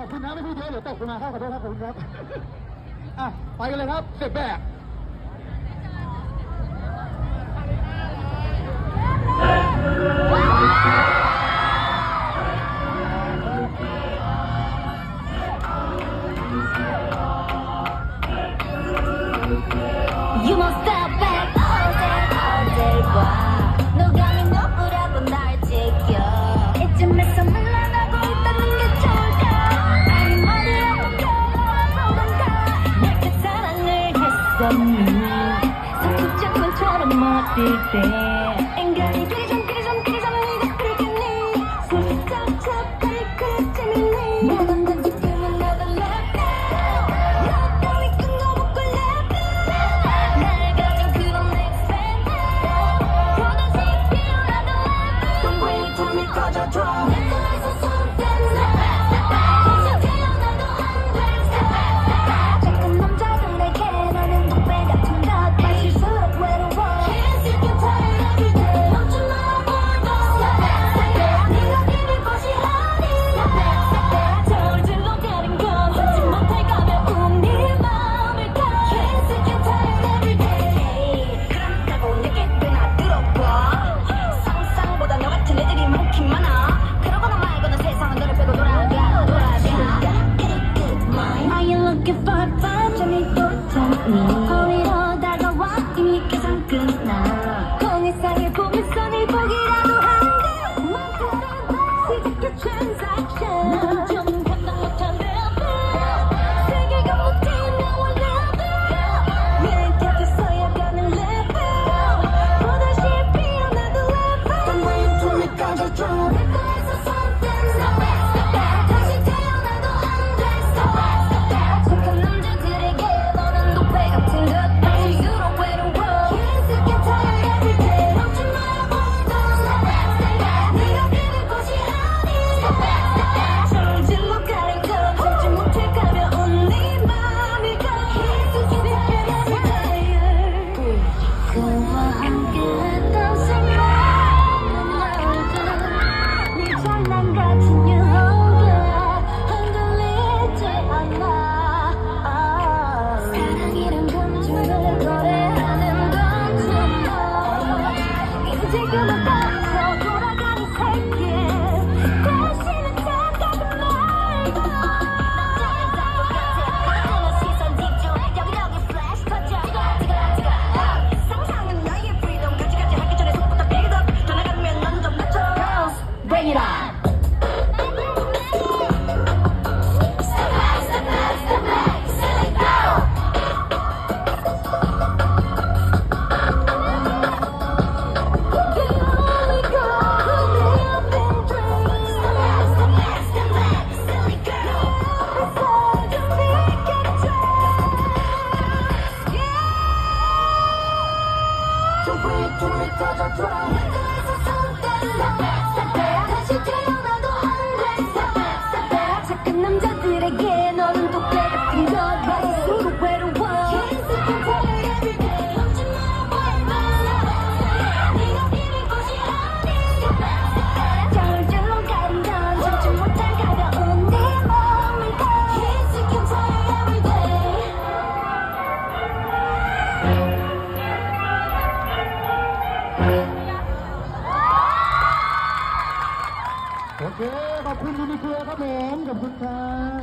อบคุณนะไม่พูดเยอะเดี๋ยวตกลงมาครับขอโทษครับขอบคุณครับอ่ะไปกันเลยครับเสร็จแบบ You must step back all day 봐 누가 민호라고 날 지켜 이쯤에서 물러나고 있다는 게 좋을까 아니 머리 아프게 보던가 내게 사랑을 했었니 석국장군처럼 멋질 때 인간이 그리 좀 네가 그러겠니 손이 짝짝하니 그래 재밌니 모든 건 지금은 나도 left 너 따위 끊어먹고 left 날 가진 그런 expect 그다지 필요하던 left Don't wait for me 꺼져줘 내 손에서 손 떼서 다시 태어나도 안 돼 착한 남자들 내게 너는 독배 같은 것 마실수록 외로워 Can't see you tired every day 멈춰 놔 보이고 네가 비빌 곳이 어디 저울질러 가린 건 잊지 못할 가벼운 네 마음을 가 Can't see you tired every day 그렇다고 내게 꽤나 들어봐 상상보다 너 같은 애들이 많긴 많아 그러거나 말거나 세상은 너를 빼고 돌아가 Are you looking for a time? 잠이 또 잠이 허리로 다가와 이미 계산 끝나 공회사의 보물선을 보기라도 한다 시작해 transaction 넌 좀 감당 못한 level 세계가 못해 나와 level 미래 곁에서야 가는 level 또다시 피어나도 level Don't wait for me 꺼져줘 내 거에서 손 떼서 다시 태어나도 안 돼 착한 남자들에게 너는 독배 같은 것 갈수록 외로워 Can't see you tired every day 멈춰 놔 보이고 네가 비빌 곳이 어디 저울질러 가린 건 참지 못해 가벼운 네 맘이 가 Can't see you tired every day 그와 함께 했던 순간 네 장난 같은 유혹에 흔들리지 않아 사랑이란 감정을 거래하는 건지 이제 지금은 딱 돌아가는 세계 다시는 생각은 말고 남자는 다 똑같아 시선 집중 여기저기 플래시 터져 상상은 나의 freedom 가지가지 하기 전에 속부터 pick it up 더 나가면 넌 좀 낮춰 Girls bring it on Step back, step back, step back, silly girl You only go who may have been dreams Step back, step back, step back, silly girl beside you make it Don't wait for me 꺼져줘 내 거에서 손 떼서 다시 태어나도 안 돼 착한 남자들에게 너는 독배 같은 것 갈수록 외로워 Can't see you tired every day 멈춰 놔 보이고 네가 비빌 곳이 어디 저울질러 가린 건 참지 못할 가벼운 네 마음을 가 Can't see you tired every day โอเคขอบคุณยูนิเคียร์ครับผมขอบคุณครับ